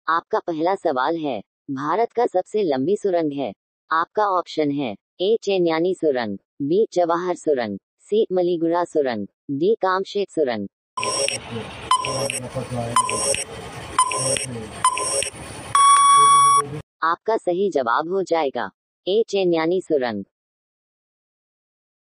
आपका पहला सवाल है, भारत का सबसे लंबी सुरंग है। आपका ऑप्शन है ए चेन्यानी सुरंग, बी जवाहर सुरंग, सी मलीगुड़ा सुरंग, डी कामशेत सुरंग। आपका सही जवाब हो जाएगा ए चेन्यानी सुरंग।